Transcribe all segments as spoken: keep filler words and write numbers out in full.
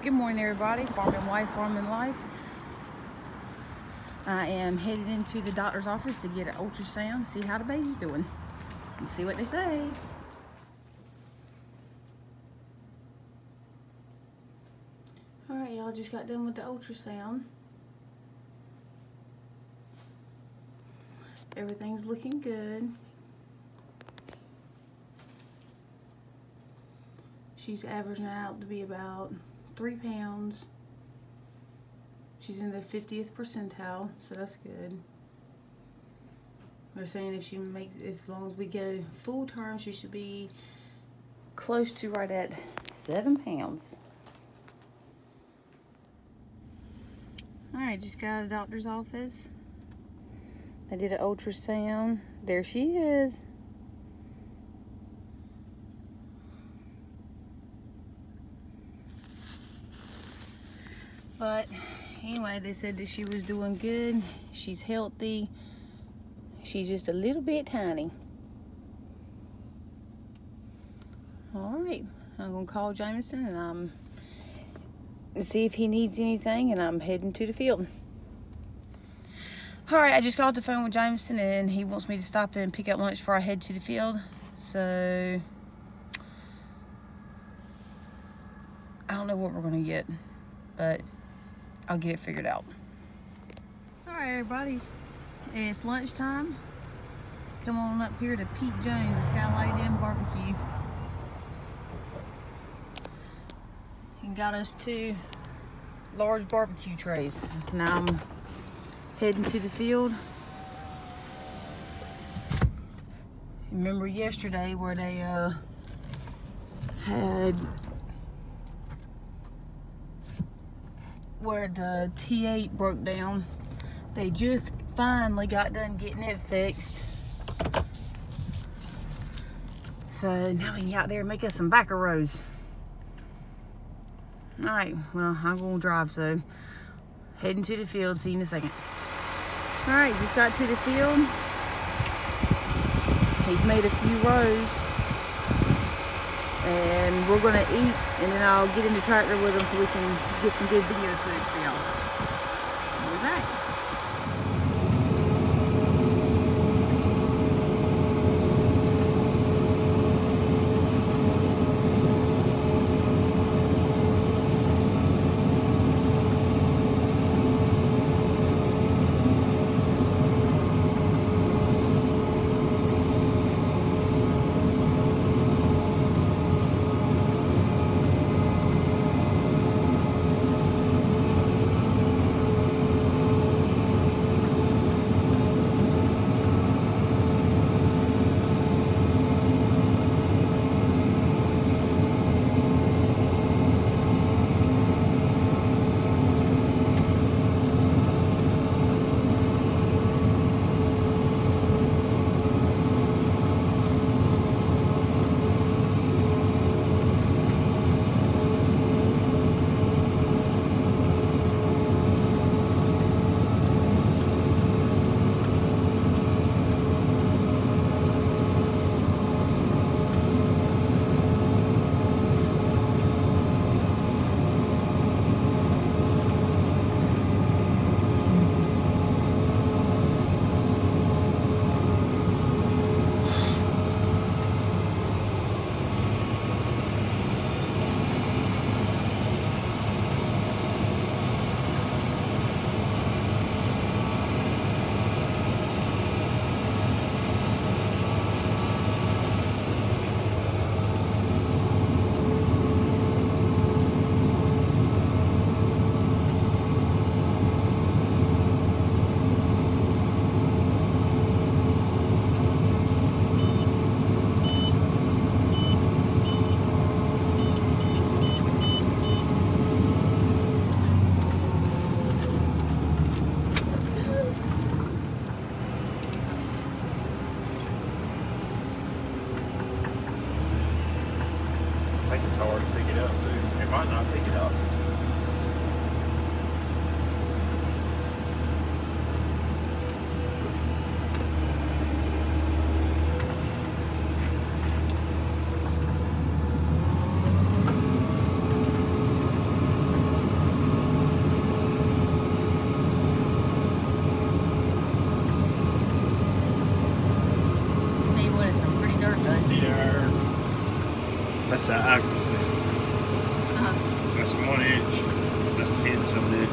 Good morning, everybody. Farming wife, farming life. I am headed into the doctor's office to get an ultrasound, see how the baby's doing, and see what they say. All right, y'all, just got done with the ultrasound. Everything's looking good. She's averaging out to be about three pounds. She's in the fiftieth percentile, so that's good. They're saying if she makes, if as long as we go full term, she should be close to right at seven pounds. All right, just got out of the doctor's office. I did an ultrasound. There she is. But anyway, they said that she was doing good. She's healthy. She's just a little bit tiny. All right, I'm gonna call Jameson and I'm um, see if he needs anything, and I'm heading to the field. All right, I just got off the phone with Jameson and he wants me to stop and pick up lunch before I head to the field. So I don't know what we're gonna get, but I'll get it figured out. All right, everybody, it's lunchtime. Come on up here to Pete Jones, the Skylight Inn Barbecue. He got us two large barbecue trays. Now I'm heading to the field. Remember yesterday where they uh, had where the T eight broke down? They just finally got done getting it fixed. So now we can get out there and make us some Baccer rolls. All right, well, I'm gonna drive, so heading to the field. See you in a second. All right, just got to the field. He's made a few rows, and we're gonna eat, and then I'll get in the tractor with him so we can get some good video footage for y'all. We'll be back. I think it's hard to pick it up too. It might not pick it up. That's one inch. That's tenths of an inch.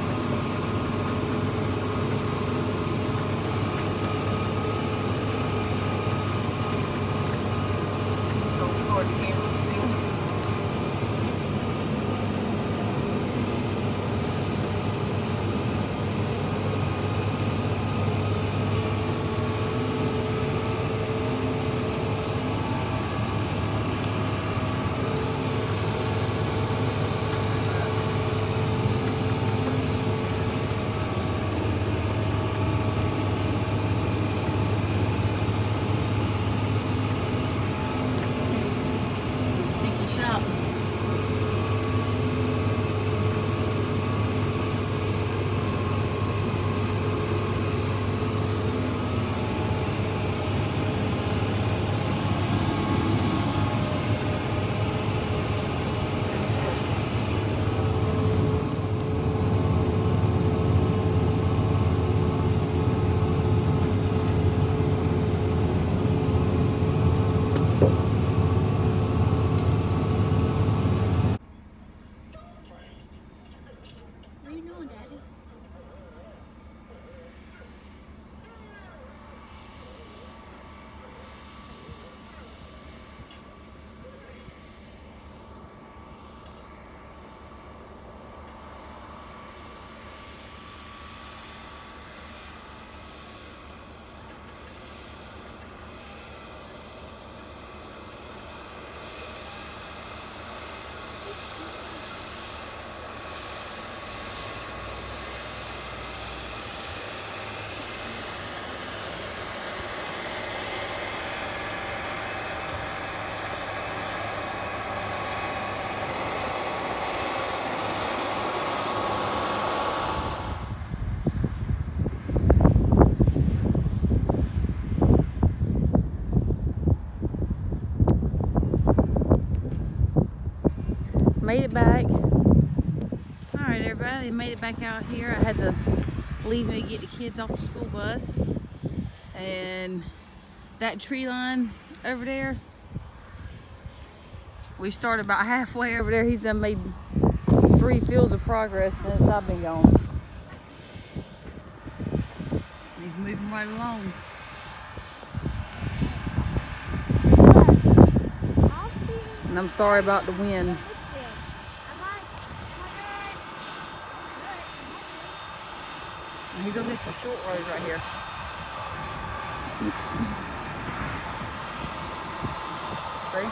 Made it back. All right, everybody, made it back out here. I had to leave me to get the kids off the school bus. And that tree line over there, we started about halfway over there. He's done made three fields of progress since I've been gone. He's moving right along. And I'm sorry about the wind. He's on this short road right here. See?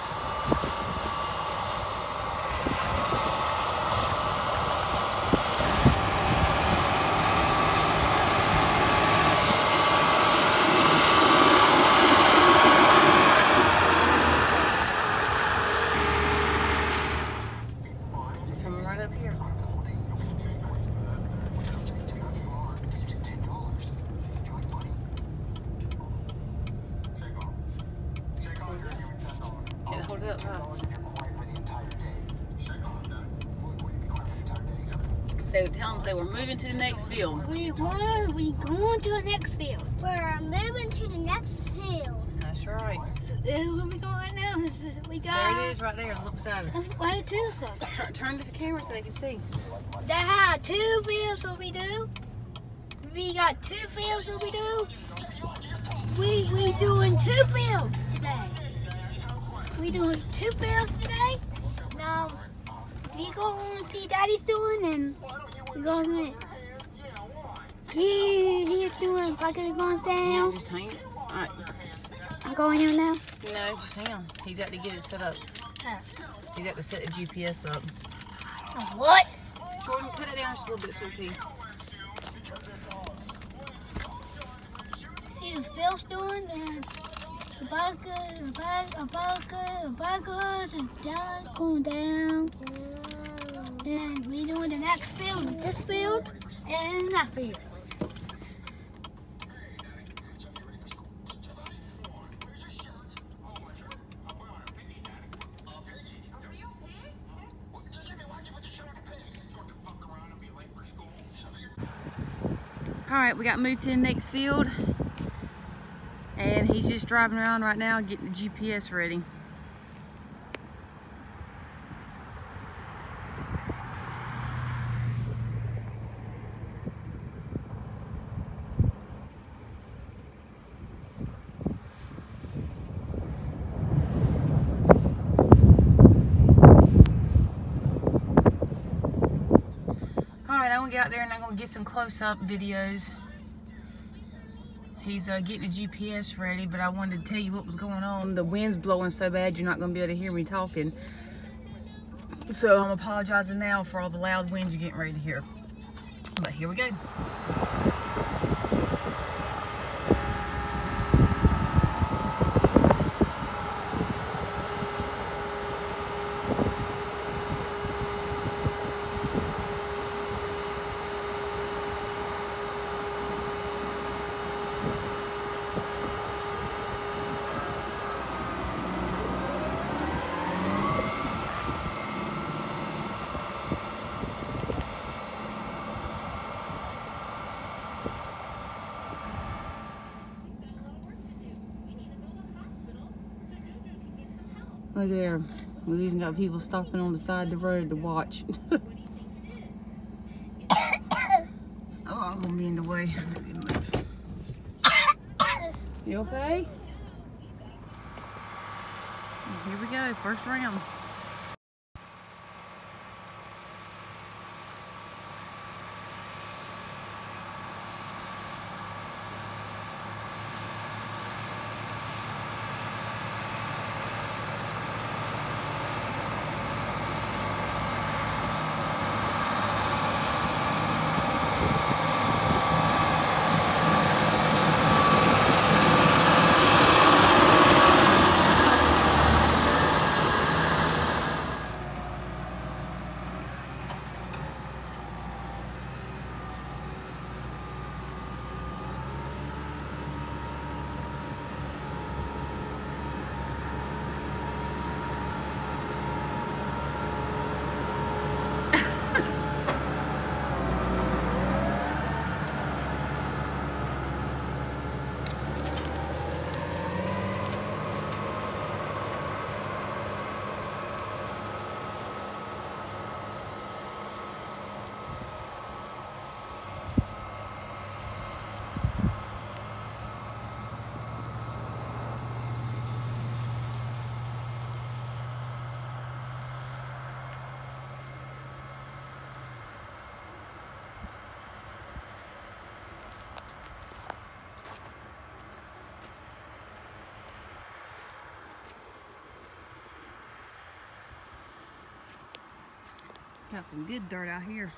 You're coming right up here. Hold it up, huh? So tell them, say we're moving to the next field. We want, we going to the next field. We're moving to the next field. That's right. So, uh, where we going now? This is, we got. There it is, right there. Look beside us. Where to? Turn, turn to the camera so they can see. They have two fields. What we do? We got two fields. What we do? We we doing two fields today. We doing two fields today. Now we go and see Daddy's doing, and we go and he he's doing. Like we're going down. Yeah, just hang it. All right. I'm going in now. No, just hang on. He's got to get it set up. Oh. He's got to set the G P S up. What? Jordan, cut it down just a little bit so we can. See this Phil's doing, and the Baccer, the Baccer, the Baccer, the Baccer is down, going down. And we doing the next field, this field, and that field. All right, we got moved to the next field, and he's just driving around right now getting the G P S ready. gonna get out there and I'm gonna get some close-up videos. He's uh, getting a G P S ready, but I wanted to tell you what was going on. The wind's blowing so bad you're not gonna be able to hear me talking. So I'm apologizing now for all the loud winds you're getting ready to hear. But here we go. Look there, we've even got people stopping on the side of the road to watch. Oh, I'm gonna be in the way. You okay? Here we go, first round. Got some good dirt out here.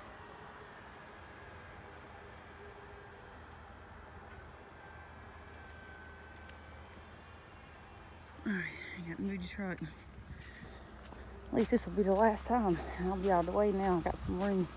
Alright, I got to move the truck. At least this will be the last time. And I'll be out of the way now. I got some room.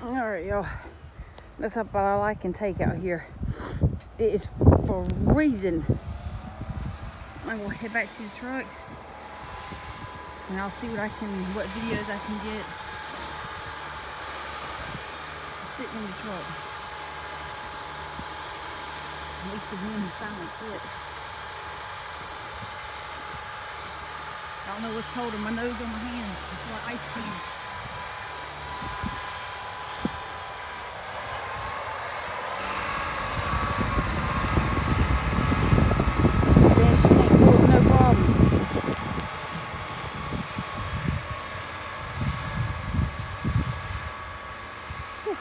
Alright, y'all. That's about all I can take out here. It is freezing. I'm gonna head back to the truck and I'll see what I can, what videos I can get sitting in the truck. At least the wind is finally quit. I don't know what's colder, my nose or my hands. It's like ice cubes. Yeah, she can't pull it, no problem. Whew.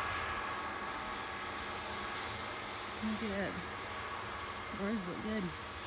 Look at that. Birds look good.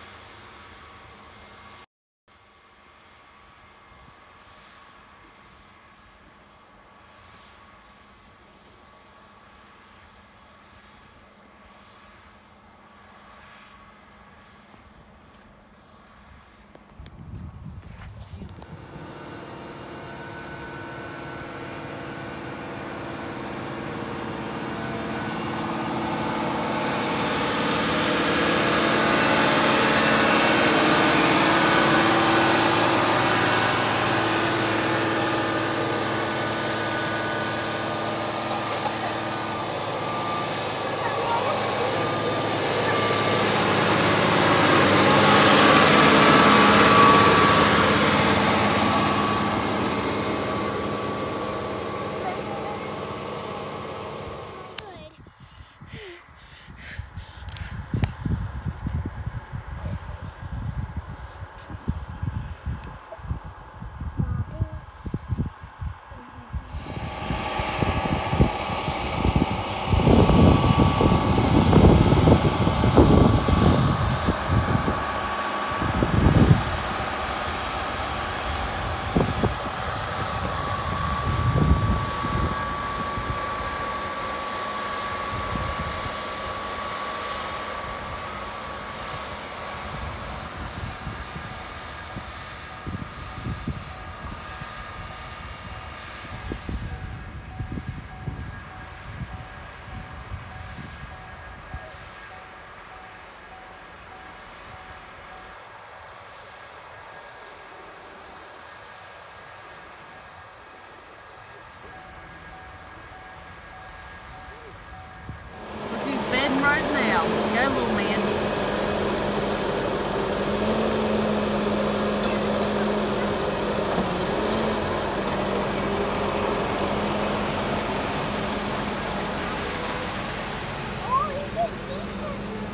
Right now. Go, little man. Oh, he's a teacher.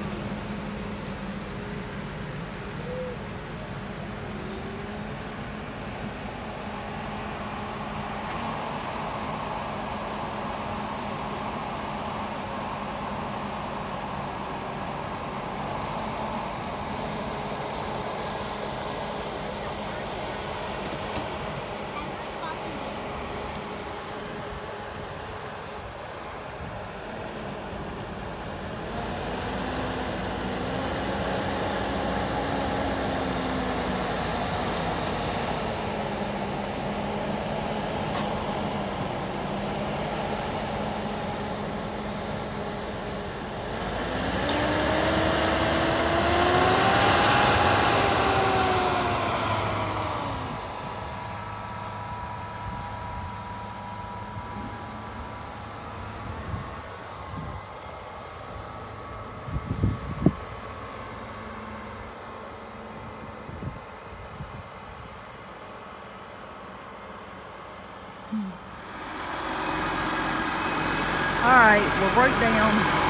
All right, we're broke down.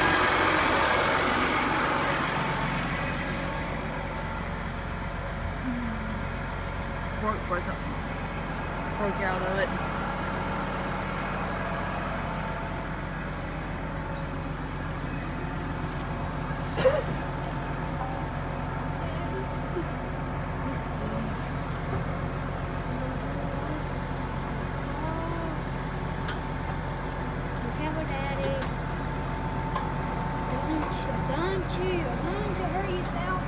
Broke, broke up. Broke out of it. Don't you, don't you hurt yourself.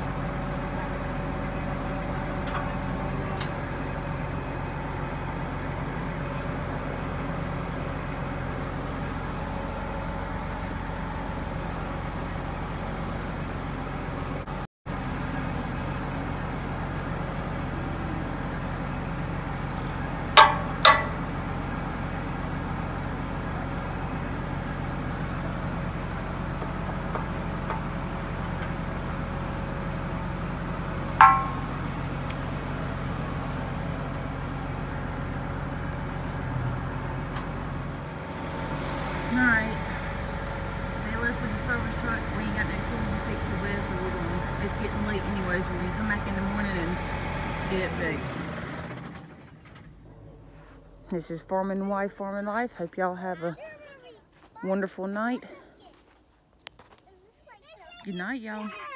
come back in the morning and get it fixed. This is Farming Wife, Farming Life. Hope y'all have a wonderful night. Good night, y'all.